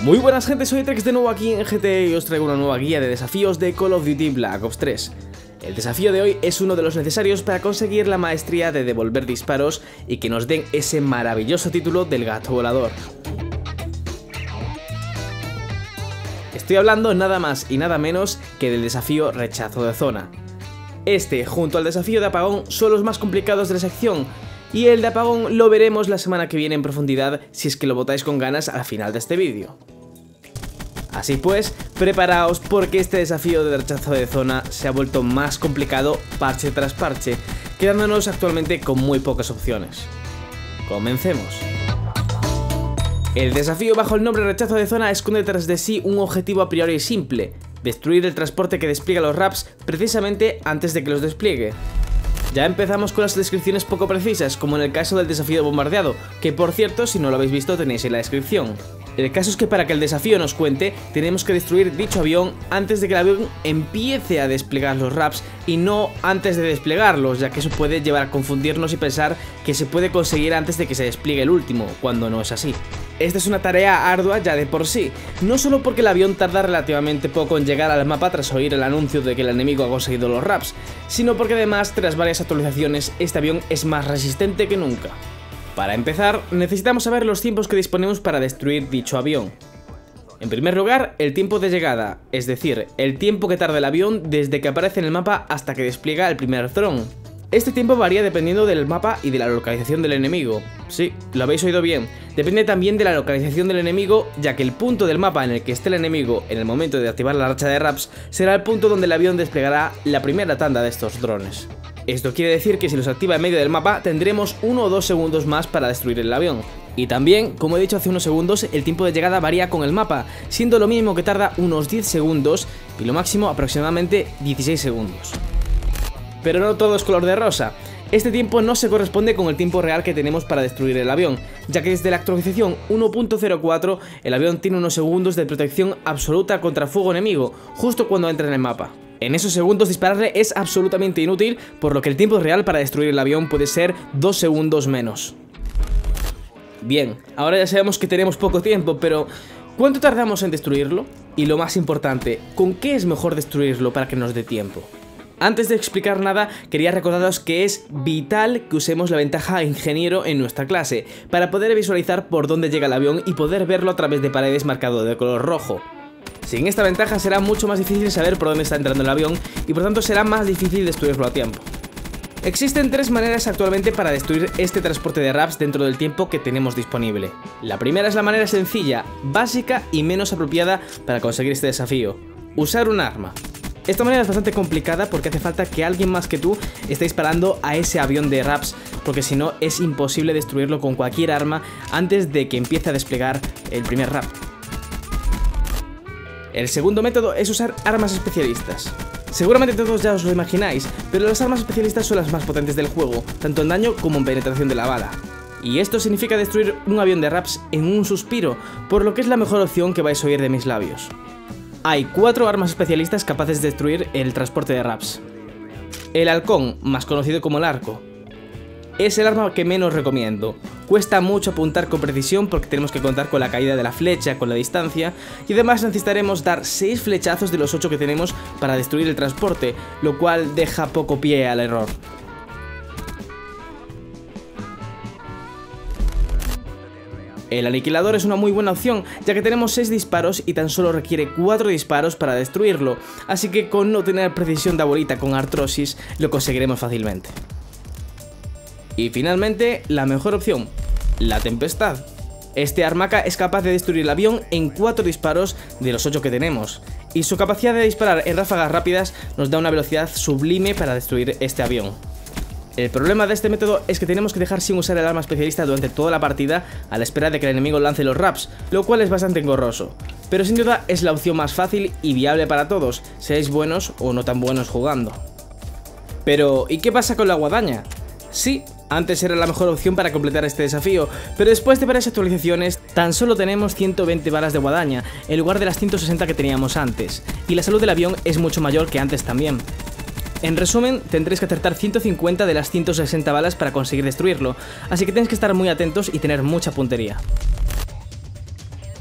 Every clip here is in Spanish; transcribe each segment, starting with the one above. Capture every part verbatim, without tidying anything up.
Muy buenas gente, soy Trex de nuevo aquí en G T y os traigo una nueva guía de desafíos de Call of Duty Black Ops tres. El desafío de hoy es uno de los necesarios para conseguir la maestría de devolver disparos y que nos den ese maravilloso título del gato volador. Estoy hablando nada más y nada menos que del desafío rechazo de zona. Este, junto al desafío de apagón, son los más complicados de la sección, y el de apagón lo veremos la semana que viene en profundidad si es que lo botáis con ganas al final de este vídeo. Así pues, preparaos porque este desafío de rechazo de zona se ha vuelto más complicado parche tras parche, quedándonos actualmente con muy pocas opciones. Comencemos. El desafío bajo el nombre rechazo de zona esconde tras de sí un objetivo a priori simple: destruir el transporte que despliega los RAPS precisamente antes de que los despliegue. Ya empezamos con las descripciones poco precisas, como en el caso del desafío de bombardeado, que por cierto, si no lo habéis visto tenéis en la descripción. El caso es que para que el desafío nos cuente, tenemos que destruir dicho avión antes de que el avión empiece a desplegar los RAPS y no antes de desplegarlos, ya que eso puede llevar a confundirnos y pensar que se puede conseguir antes de que se despliegue el último, cuando no es así. Esta es una tarea ardua ya de por sí, no solo porque el avión tarda relativamente poco en llegar al mapa tras oír el anuncio de que el enemigo ha conseguido los RAPS, sino porque además tras varias actualizaciones este avión es más resistente que nunca. Para empezar, necesitamos saber los tiempos que disponemos para destruir dicho avión. En primer lugar, el tiempo de llegada, es decir, el tiempo que tarda el avión desde que aparece en el mapa hasta que despliega el primer dron. Este tiempo varía dependiendo del mapa y de la localización del enemigo. Sí, lo habéis oído bien, depende también de la localización del enemigo, ya que el punto del mapa en el que esté el enemigo en el momento de activar la racha de RAPS será el punto donde el avión desplegará la primera tanda de estos drones. Esto quiere decir que si los activa en medio del mapa tendremos uno o dos segundos más para destruir el avión. Y también, como he dicho hace unos segundos, el tiempo de llegada varía con el mapa, siendo lo mínimo que tarda unos diez segundos y lo máximo aproximadamente dieciséis segundos. Pero no todo es color de rosa. Este tiempo no se corresponde con el tiempo real que tenemos para destruir el avión, ya que desde la actualización uno punto cero cuatro el avión tiene unos segundos de protección absoluta contra fuego enemigo, justo cuando entra en el mapa. En esos segundos dispararle es absolutamente inútil, por lo que el tiempo real para destruir el avión puede ser dos segundos menos. Bien, ahora ya sabemos que tenemos poco tiempo, pero ¿cuánto tardamos en destruirlo? Y lo más importante, ¿con qué es mejor destruirlo para que nos dé tiempo? Antes de explicar nada, quería recordaros que es vital que usemos la ventaja ingeniero en nuestra clase, para poder visualizar por dónde llega el avión y poder verlo a través de paredes marcado de color rojo. Sin esta ventaja será mucho más difícil saber por dónde está entrando el avión y por tanto será más difícil destruirlo a tiempo. Existen tres maneras actualmente para destruir este transporte de RAPS dentro del tiempo que tenemos disponible. La primera es la manera sencilla, básica y menos apropiada para conseguir este desafío: usar un arma. Esta manera es bastante complicada porque hace falta que alguien más que tú esté disparando a ese avión de RAPS, porque si no es imposible destruirlo con cualquier arma antes de que empiece a desplegar el primer RAP. El segundo método es usar armas especialistas. Seguramente todos ya os lo imagináis, pero las armas especialistas son las más potentes del juego, tanto en daño como en penetración de la bala. Y esto significa destruir un avión de RAPS en un suspiro, por lo que es la mejor opción que vais a oír de mis labios. Hay cuatro armas especialistas capaces de destruir el transporte de RAPS. El halcón, más conocido como el arco, es el arma que menos recomiendo. Cuesta mucho apuntar con precisión porque tenemos que contar con la caída de la flecha, con la distancia, y además necesitaremos dar seis flechazos de los ocho que tenemos para destruir el transporte, lo cual deja poco pie al error. El aniquilador es una muy buena opción, ya que tenemos seis disparos y tan solo requiere cuatro disparos para destruirlo, así que con no tener precisión de abuelita con artrosis lo conseguiremos fácilmente. Y finalmente, la mejor opción, la tempestad. Este armaca es capaz de destruir el avión en cuatro disparos de los ocho que tenemos, y su capacidad de disparar en ráfagas rápidas nos da una velocidad sublime para destruir este avión. El problema de este método es que tenemos que dejar sin usar el arma especialista durante toda la partida a la espera de que el enemigo lance los RAPS, lo cual es bastante engorroso, pero sin duda es la opción más fácil y viable para todos, seáis buenos o no tan buenos jugando. Pero, ¿y qué pasa con la guadaña? Sí, antes era la mejor opción para completar este desafío, pero después de varias actualizaciones tan solo tenemos ciento veinte balas de guadaña en lugar de las ciento sesenta que teníamos antes, y la salud del avión es mucho mayor que antes también. En resumen, tendréis que acertar ciento cincuenta de las ciento sesenta balas para conseguir destruirlo, así que tenéis que estar muy atentos y tener mucha puntería.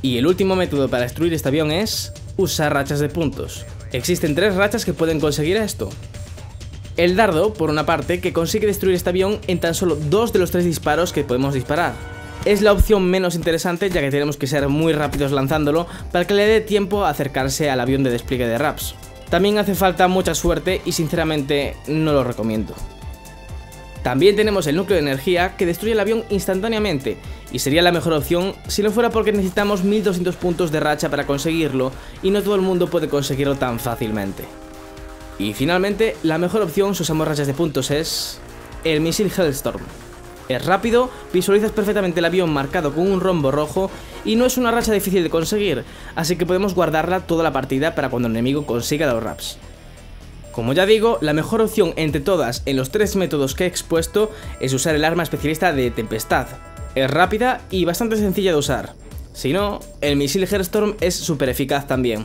Y el último método para destruir este avión es usar rachas de puntos. Existen tres rachas que pueden conseguir esto. El dardo, por una parte, que consigue destruir este avión en tan solo dos de los tres disparos que podemos disparar. Es la opción menos interesante, ya que tenemos que ser muy rápidos lanzándolo para que le dé tiempo a acercarse al avión de despliegue de RAPS. También hace falta mucha suerte y sinceramente no lo recomiendo. También tenemos el núcleo de energía, que destruye el avión instantáneamente, y sería la mejor opción si no fuera porque necesitamos mil doscientos puntos de racha para conseguirlo, y no todo el mundo puede conseguirlo tan fácilmente. Y finalmente, la mejor opción si usamos rachas de puntos es el misil Hellstorm. Es rápido, visualizas perfectamente el avión marcado con un rombo rojo y no es una racha difícil de conseguir, así que podemos guardarla toda la partida para cuando el enemigo consiga los RAPS. Como ya digo, la mejor opción entre todas en los tres métodos que he expuesto es usar el arma especialista de Tempestad. Es rápida y bastante sencilla de usar. Si no, el misil Hellstorm es súper eficaz también.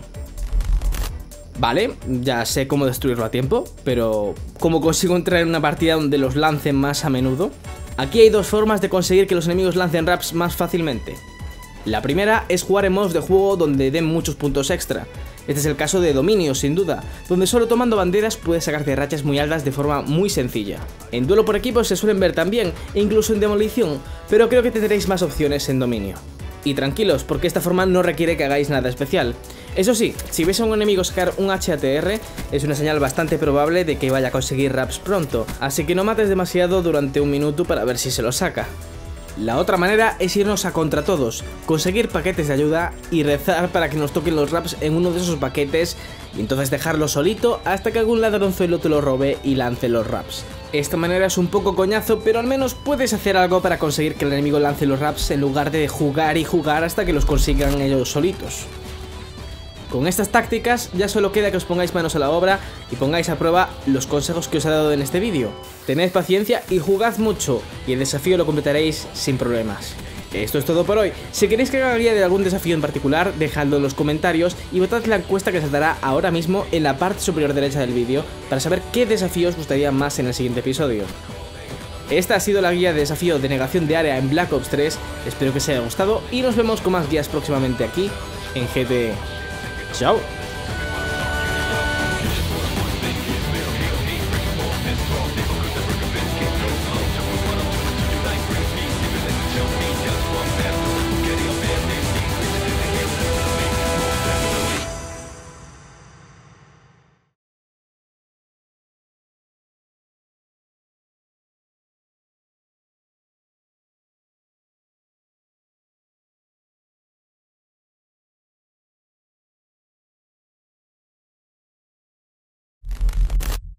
Vale, ya sé cómo destruirlo a tiempo, pero ¿cómo consigo entrar en una partida donde los lancen más a menudo? Aquí hay dos formas de conseguir que los enemigos lancen RAPS más fácilmente. La primera es jugar en modos de juego donde den muchos puntos extra. Este es el caso de Dominio, sin duda, donde solo tomando banderas puedes sacarte rachas muy altas de forma muy sencilla. En duelo por equipos se suelen ver también, e incluso en demolición, pero creo que tendréis más opciones en Dominio. Y tranquilos, porque esta forma no requiere que hagáis nada especial. Eso sí, si ves a un enemigo sacar un H A T R, es una señal bastante probable de que vaya a conseguir RAPS pronto, así que no mates demasiado durante un minuto para ver si se lo saca. La otra manera es irnos a contra todos, conseguir paquetes de ayuda y rezar para que nos toquen los RAPS en uno de esos paquetes y entonces dejarlo solito hasta que algún ladronzuelo te lo robe y lance los RAPS. Esta manera es un poco coñazo, pero al menos puedes hacer algo para conseguir que el enemigo lance los RAPS en lugar de jugar y jugar hasta que los consigan ellos solitos. Con estas tácticas ya solo queda que os pongáis manos a la obra y pongáis a prueba los consejos que os he dado en este vídeo. Tened paciencia y jugad mucho, y el desafío lo completaréis sin problemas. Esto es todo por hoy. Si queréis que haga guía de algún desafío en particular, dejadlo en los comentarios y votad la encuesta que saltará ahora mismo en la parte superior derecha del vídeo para saber qué desafío os gustaría más en el siguiente episodio. Esta ha sido la guía de desafío de negación de área en Black Ops tres, espero que os haya gustado y nos vemos con más guías próximamente aquí en G T E. Chao.